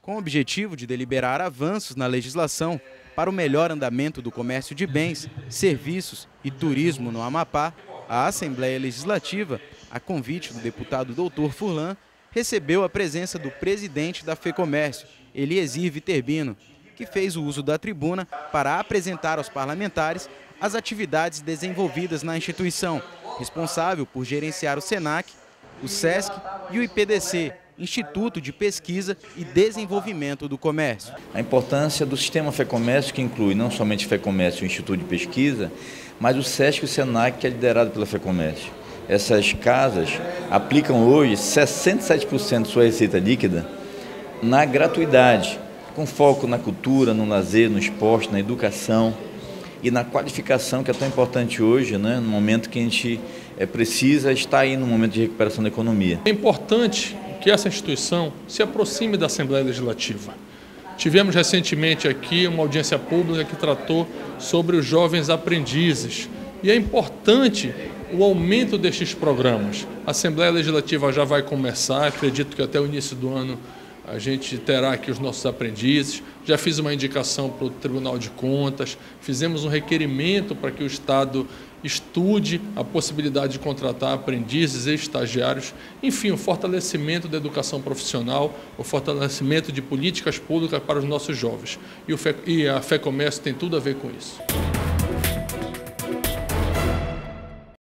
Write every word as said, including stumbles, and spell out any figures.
Com o objetivo de deliberar avanços na legislação para o melhor andamento do comércio de bens, serviços e turismo no Amapá, a Assembleia Legislativa, a convite do deputado doutor Furlan, recebeu a presença do presidente da FEComércio, Eliesir Viterbino, que fez o uso da tribuna para apresentar aos parlamentares as atividades desenvolvidas na instituição, responsável por gerenciar o SENAC, o SESC e o I P D C, Instituto de Pesquisa e Desenvolvimento do Comércio. A importância do sistema FEComércio, que inclui não somente FEComércio e o Instituto de Pesquisa, mas o SESC e o SENAC, que é liderado pela FEComércio. Essas casas aplicam hoje sessenta e sete por cento de sua receita líquida na gratuidade, com foco na cultura, no lazer, no esporte, na educação e na qualificação, que é tão importante hoje, né, no momento que a gente é, precisa estar aí no momento de recuperação da economia. É importante que essa instituição se aproxime da Assembleia Legislativa. Tivemos recentemente aqui uma audiência pública que tratou sobre os jovens aprendizes. E é importante o aumento destes programas. A Assembleia Legislativa já vai começar, acredito que até o início do ano a gente terá aqui os nossos aprendizes. Já fiz uma indicação para o Tribunal de Contas, fizemos um requerimento para que o Estado estude a possibilidade de contratar aprendizes e estagiários. Enfim, o fortalecimento da educação profissional, o fortalecimento de políticas públicas para os nossos jovens. E, o Fe, e a FEComércio tem tudo a ver com isso.